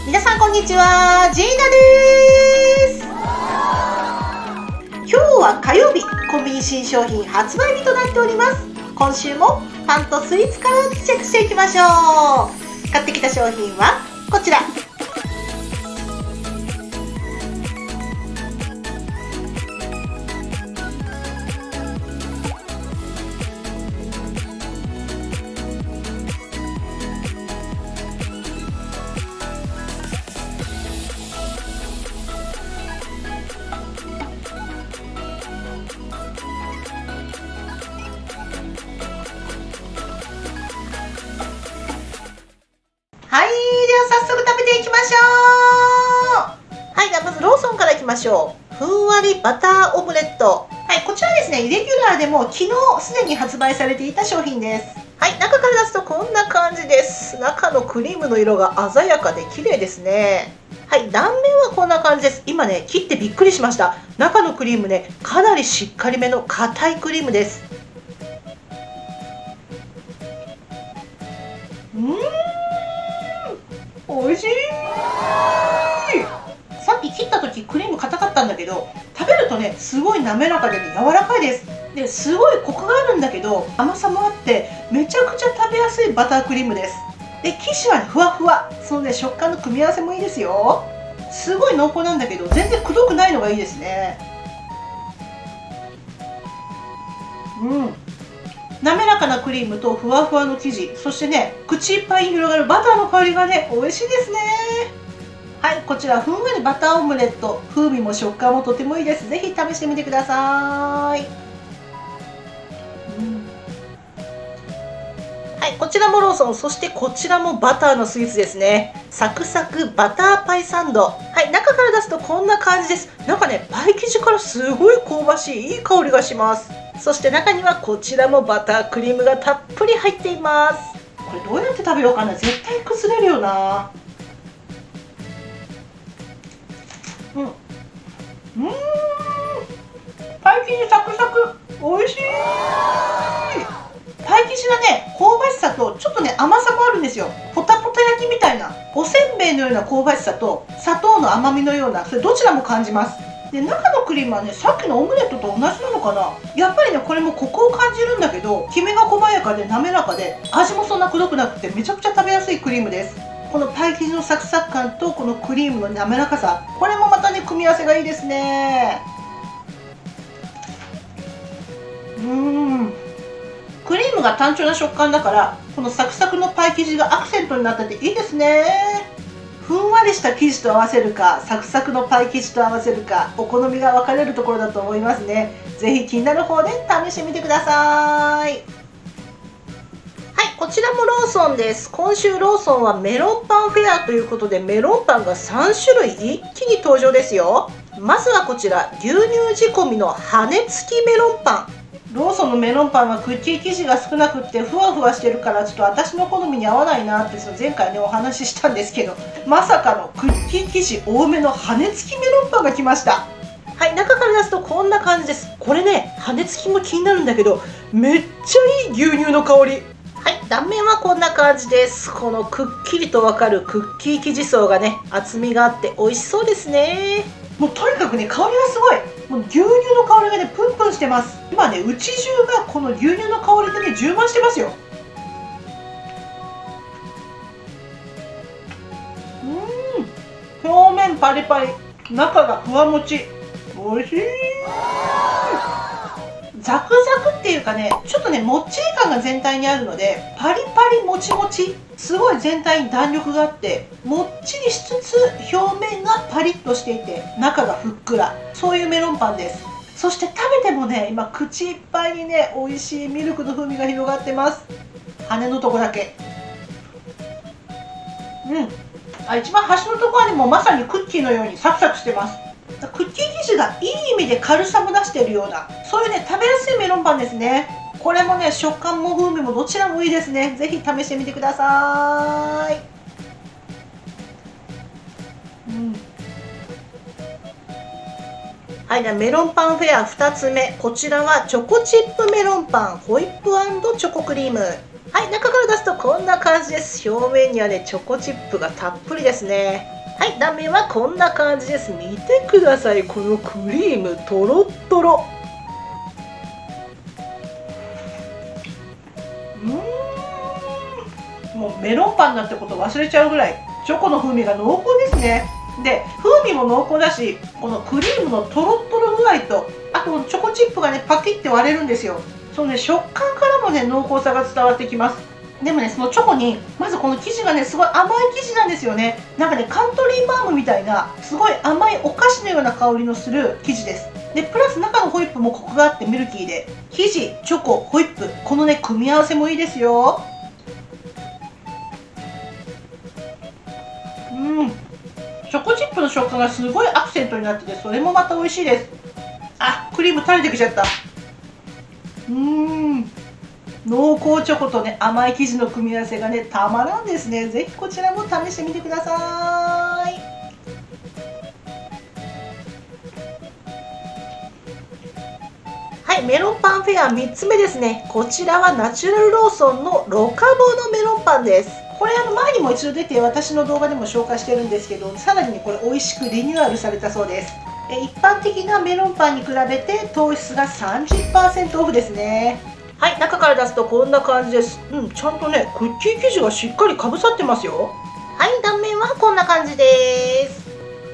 皆さんこんにちは、ジーナです。今日は火曜日、コンビニ新商品発売日となっております。今週もパンとスイーツからチェックしていきましょう。買ってきた商品はこちら。はい、では早速食べていきましょう。はい、ではまずローソンからいきましょう。ふんわりバターオムレット。はい、こちらですね、イレギュラーでも昨日すでに発売されていた商品です。はい、中から出すとこんな感じです。中のクリームの色が鮮やかで綺麗ですね。はい、断面はこんな感じです。今ね、切ってびっくりしました。中のクリームね、かなりしっかりめの硬いクリームです。美味しい。さっき切った時クリーム硬かったんだけど、食べるとねすごい滑らかで、ね、柔らかいです。ですごいコクがあるんだけど甘さもあってめちゃくちゃ食べやすいバタークリームです。で生地は、ね、ふわふわ、そのね食感の組み合わせもいいですよ。すごい濃厚なんだけど全然くどくないのがいいですね。滑らかなクリームとふわふわの生地、そしてね口いっぱいに広がるバターの香りがね美味しいですね。はい、こちらふんわりバターオムレット、風味も食感もとてもいいです。ぜひ試してみてください。はい、こちらもローソン、そしてこちらもバターのスイーツですね。サクサクバターパイサンド。はい、中から出すとこんな感じです。なんかねパイ生地からすごい香ばしいいい香りがします。そして中にはこちらもバタークリームがたっぷり入っています。これどうやって食べようかな。絶対崩れるよな。パイ生地サクサク、美味しい。パイ生地がね香ばしさとちょっとね甘さもあるんですよ。ポタポタ焼きみたいなおせんべいのような香ばしさと砂糖の甘みのような、それどちらも感じます。で中のクリームはねさっきのオムレットと同じなのかな。やっぱりねこれもコクを感じるんだけど、きめが細やかで滑らかで味もそんなくどくなくてめちゃくちゃ食べやすいクリームです。このパイ生地のサクサク感とこのクリームの滑らかさ、これもまたね組み合わせがいいですね。クリームが単調な食感だからこのサクサクのパイ生地がアクセントになってていいですね。ふんわりした生地と合わせるかサクサクのパイ生地と合わせるか、お好みが分かれるところだと思いますね。ぜひ気になる方で試してみてください。はい、こちらもローソンです。今週ローソンはメロンパンフェアということでメロンパンが3種類一気に登場ですよ。まずはこちら牛乳仕込みの羽根付きメロンパン。ローソンのメロンパンはクッキー生地が少なくってふわふわしてるからちょっと私の好みに合わないなって前回ねお話ししたんですけど、まさかのクッキー生地多めの羽根付きメロンパンが来ました。はい、中から出すとこんな感じです。これね羽根付きも気になるんだけどめっちゃいい牛乳の香り。はい、断面はこんな感じです。このくっきりとわかるクッキー生地層がね厚みがあって美味しそうですね。もうとにかくね香りがすごい。もう牛乳の香りがねプンプンしてます。今ねうち中がこの牛乳の香りでね充満してますよ。表面パリパリ、中がふわもち、美味しい。ザクザクっていうかねちょっとねもっちり感が全体にあるのでパリパリもちもち、すごい全体に弾力があってもっちりしつつ表面がパリッとしていて中がふっくら、そういうメロンパンです。そして食べてもね今口いっぱいにね美味しいミルクの風味が広がってます。羽のとこだけ一番端のところにもまさにクッキーのようにサクサクしてます。クッキー生地がいい意味で軽さも出しているような、そういうね食べやすいメロンパンですね。これもね食感も風味もどちらもいいですね。ぜひ試してみてください。はい、ではメロンパンフェア2つ目、こちらはチョコチップメロンパンホイップ&チョコクリーム。はい、中から出すとこんな感じです。表面にはねチョコチップがたっぷりですね。 はい、断面はこんな感じです。見てください、このクリームとろっとろ。もうメロンパンなんてこと忘れちゃうぐらいチョコの風味が濃厚ですね。で、風味も濃厚だし、このクリームのとろっとろ具合と、あとチョコチップがねパキッて割れるんですよ。そのね、食感からもね濃厚さが伝わってきます。でもね、そのチョコにまずこの生地がねすごい甘い生地なんですよね。なんかね、カントリーマームみたいなすごい甘いお菓子のような香りのする生地です。でプラス中のホイップもコクがあってミルキーで、生地、チョコ、ホイップ、このね組み合わせもいいですよ。チョコチップの食感がすごいアクセントになってて、それもまた美味しいです。あ、クリーム垂れてきちゃった。濃厚チョコとね甘い生地の組み合わせがねたまらんですね。ぜひこちらも試してみてください。はい、メロンパンフェア3つ目ですね。こちらはナチュラルローソンのロカボのメロンパンです。これ前にも一度出て私の動画でも紹介してるんですけど、さらにねこれ美味しくリニューアルされたそうです。一般的なメロンパンに比べて糖質が 30% オフですね。はい、中から出すとこんな感じです。ちゃんとねクッキー生地がしっかりかぶさってますよ。はい、断面はこんな感じです。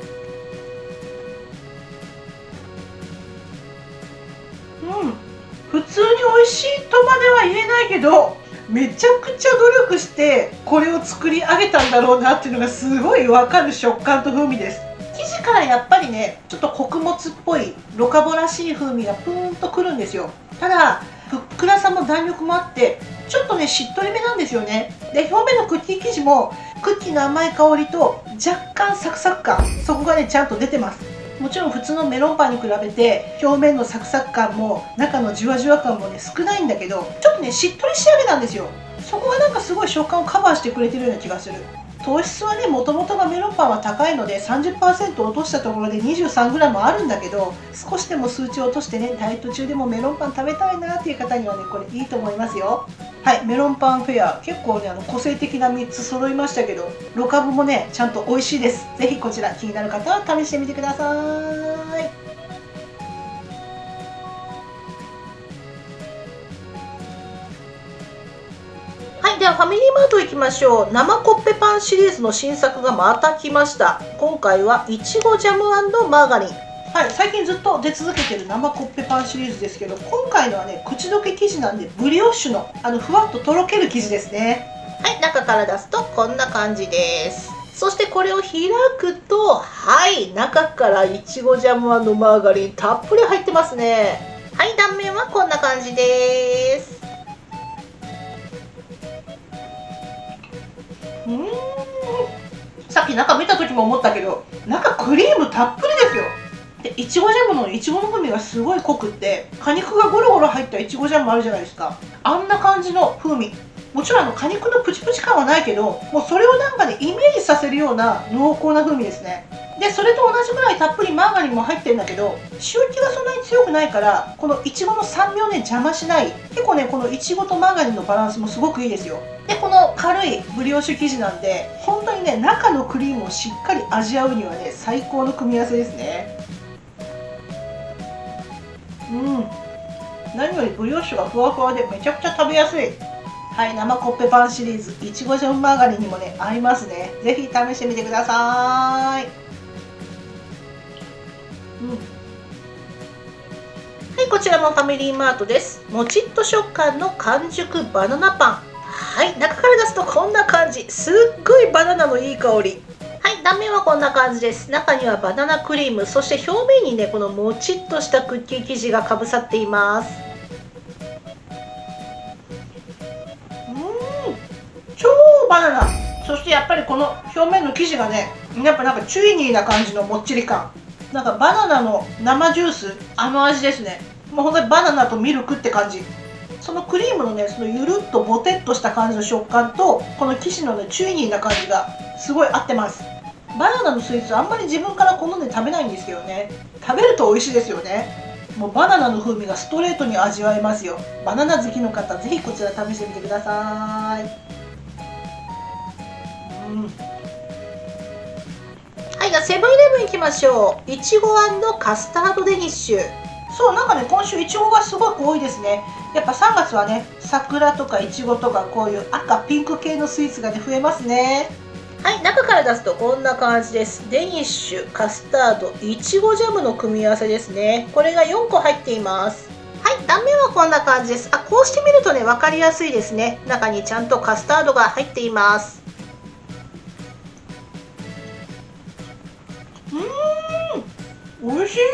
普通に美味しいとまでは言えないけど、めちゃくちゃ努力してこれを作り上げたんだろうなっていうのがすごいわかる食感と風味です。生地からやっぱりねちょっと穀物っぽいロカボらしい風味がプーンとくるんですよ。ただふっくらさも弾力もあってちょっとねしっとりめなんですよね。で表面のクッキー生地もクッキーの甘い香りと若干サクサク感、そこがねちゃんと出てます。もちろん普通のメロンパンに比べて表面のサクサク感も中のじわじわ感もね少ないんだけど、ちょっとねしっとり仕上げなんですよ。そこがなんかすごい食感をカバーしてくれてるような気がする。糖質はねもともとがメロンパンは高いので 30% 落としたところで 23g あるんだけど、少しでも数値を落としてねダイエット中でもメロンパン食べたいなっていう方にはねこれいいと思いますよ。はい、メロンパンフェア結構ね個性的な3つ揃いましたけど、ロカボもねちゃんと美味しいです。ぜひこちら気になる方は試してみてください。はい、ではファミリーマート行きましょう。生コッペパンシリーズの新作がまた来ました。今回はいちごジャム&マーガリン。はい、最近ずっと出続けてる生コッペパンシリーズですけど、今回のはね口どけ生地なんでブリオッシュのふわっととろける生地ですね。はい、中から出すとこんな感じです。そしてこれを開くと、はい、中からいちごジャム&マーガリンたっぷり入ってますね。はい、断面はこんな感じです。さっき中見た時も思ったけど、中クリームたっぷりですよ。でいちごジャムのいちごの風味がすごい濃くって、果肉がゴロゴロ入ったいちごジャムあるじゃないですか。あんな感じの風味。もちろん果肉のプチプチ感はないけど、もうそれをなんかねイメージさせるような濃厚な風味ですね。でそれと同じぐらいたっぷりマーガリンも入ってるんだけど、塩気がそんなに強くないからこのいちごの酸味をね邪魔しない。結構ねこのいちごとマーガリンのバランスもすごくいいですよ。でこの軽いブリオッシュ生地なんで、本当にね中のクリームをしっかり味わうにはね最高の組み合わせですね。何よりブリオッシュがふわふわでめちゃくちゃ食べやすい。はい、生コッペパンシリーズいちごジャムマーガリンにもね合いますね。ぜひ試してみてください。はい、こちらもファミリーマートです。もちっと食感の完熟バナナパン。はい、中から出すとこんな感じ。すっごいバナナのいい香り。はい、断面はこんな感じです。中にはバナナクリーム、そして表面にねこのもちっとしたクッキー生地がかぶさっています。超バナナ。そしてやっぱりこの表面の生地がねやっぱなんかチュイニーな感じのもっちり感。なんかバナナの生ジュース、味ですね。もうほんとにバナナとミルクって感じ。そのクリームのねそのゆるっとボテっとした感じの食感とこの生地のねチュイニーな感じがすごい合ってます。バナナのスイーツあんまり自分から好んで食べないんですけどね、食べると美味しいですよね。もうバナナの風味がストレートに味わえますよ。バナナ好きの方ぜひこちら試してみてください。 じゃあセブンイレブン行きましょう。いちご&カスタードデニッシュ。そう、なんかね、今週いちごがすごく多いですね。やっぱ3月はね、桜とかいちごとかこういう赤ピンク系のスイーツがね増えますね。はい、中から出すとこんな感じです。デニッシュ、カスタード、いちごジャムの組み合わせですね。これが4個入っています。はい、断面はこんな感じです。こうして見るとね、分かりやすいですね。中にちゃんとカスタードが入っています。美味しい。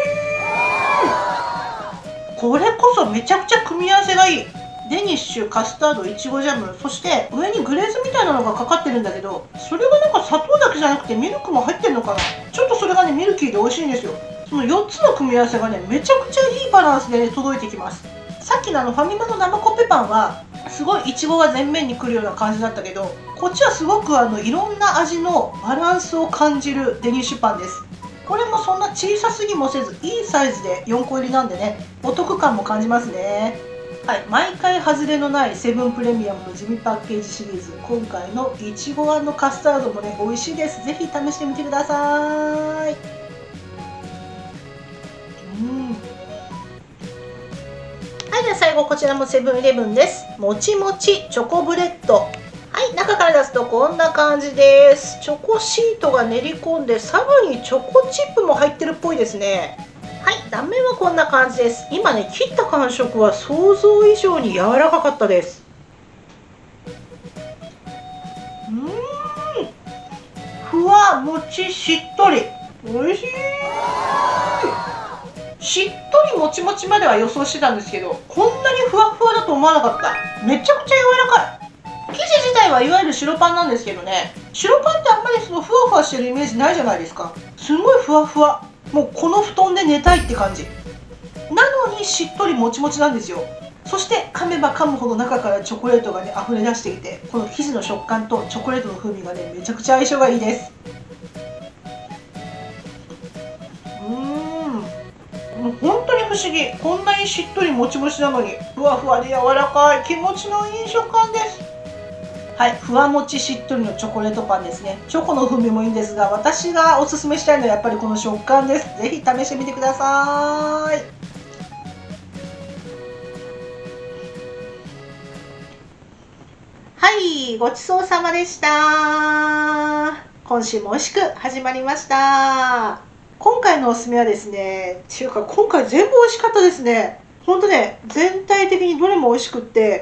これこそめちゃくちゃ組み合わせがいい。デニッシュ、カスタード、いちごジャム、そして上にグレーズみたいなのがかかってるんだけど、それがなんか砂糖だけじゃなくてミルクも入ってるのかな。ちょっとそれがねミルキーで美味しいんですよ。その4つの組み合わせがねめちゃくちゃいいバランスで、ね、届いてきます。さっきのファミマの生コッペパンはすごいいちごが前面に来るような感じだったけど、こっちはすごくいろんな味のバランスを感じるデニッシュパンです。これもそんな小さすぎもせずいいサイズで4個入りなんでね、お得感も感じますね。はい、毎回外れのないセブンプレミアムの地味パッケージシリーズ、今回のいちご&カスタードもね美味しいです。ぜひ試してみてください。はい、では最後こちらもセブンイレブンです。もちもちチョコブレッド。はい、中から出すとこんな感じです。チョコシートが練り込んで、さらにチョコチップも入ってるっぽいですね。はい、断面はこんな感じです。今ね、切った感触は想像以上に柔らかかったです。ふわもちしっとり。美味しい。しっとりもちもちまでは予想してたんですけど、こんなにふわふわだと思わなかった。めちゃくちゃ柔らかい。生地自体はいわゆる白パンなんですけどね、白パンってあんまりそのふわふわしてるイメージないじゃないですか。すごいふわふわ。もうこの布団で寝たいって感じなのに、しっとりもちもちなんですよ。そして噛めば噛むほど中からチョコレートがね溢れ出していて、この生地の食感とチョコレートの風味がねめちゃくちゃ相性がいいです。もう本当に不思議。こんなにしっとりもちもちなのにふわふわで柔らかい、気持ちのいい食感です。はい、ふわもちしっとりのチョコレートパンですね。チョコの風味もいいんですが、私がおすすめしたいのはやっぱりこの食感です。ぜひ試してみてください。はい、ごちそうさまでした。今週も美味しく始まりました。今回のおすすめはですね、っていうか今回全部美味しかったですね。ほんとね、全体的にどれも美味しくって、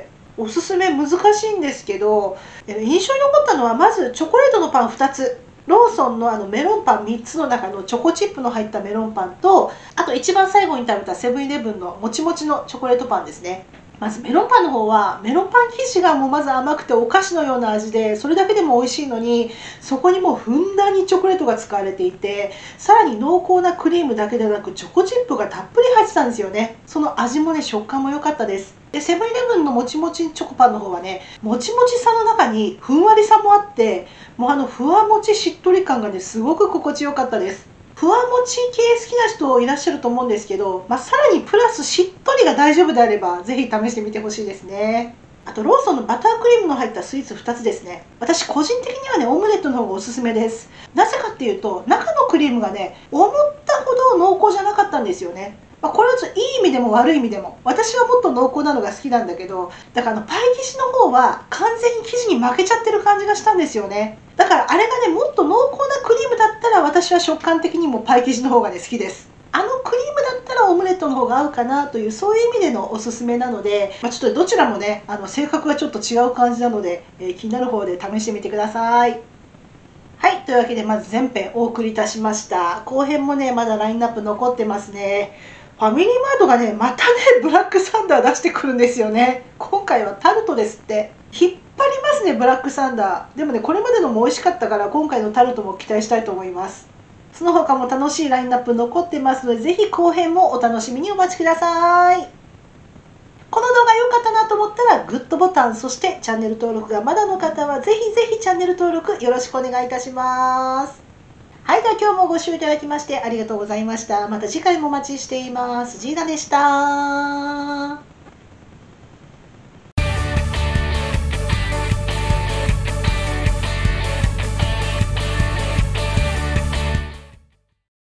おすすめ難しいんですけど、印象に残ったのはまずチョコレートのパン2つ。ローソンのメロンパン3つの中のチョコチップの入ったメロンパンと、あと一番最後に食べたセブンイレブンのもちもちのチョコレートパンですね。まずメロンパンの方はメロンパン生地がもうまず甘くてお菓子のような味で、それだけでも美味しいのに、そこにもうふんだんにチョコレートが使われていて、さらに濃厚なクリームだけでなくチョコチップがたっぷり入ってたんですよね。その味もね、食感も良かったです。でセブンイレブンのもちもちチョコパンの方はね、もちもちさの中にふんわりさもあって、もうふわもちしっとり感がねすごく心地よかったです。ふわもち系好きな人いらっしゃると思うんですけど、さらにプラスしっとりが大丈夫であればぜひ試してみてほしいですね。あとローソンのバタークリームの入ったスイーツ2つですね。私個人的にはねオムレットの方がおすすめです。なぜかっていうと、中のクリームがね思ったほど濃厚じゃなかったんですよね。これはいい意味でも悪い意味でも、私はもっと濃厚なのが好きなんだけど、だからパイ生地の方は完全に生地に負けちゃってる感じがしたんですよね。だからあれがねもっと濃厚なクリームだったら、私は食感的にもパイ生地の方がね好きです。クリームだったらオムレットの方が合うかなという、そういう意味でのおすすめなので、ちょっとどちらもね性格がちょっと違う感じなので、気になる方で試してみてください。はい、というわけでまず前編お送りいたしました。後編もねまだラインナップ残ってますね。ファミリーマートがねまたねブラックサンダー出してくるんですよね。今回はタルトですって。引っ張りますねブラックサンダー。でもねこれまでのも美味しかったから、今回のタルトも期待したいと思います。その他も楽しいラインナップ残ってますので、ぜひ後編もお楽しみにお待ちください。この動画良かったなと思ったらグッドボタン、そしてチャンネル登録がまだの方はぜひぜひチャンネル登録よろしくお願いいたします。はい、では今日もご視聴いただきましてありがとうございました。また次回もお待ちしています。ジーナでした。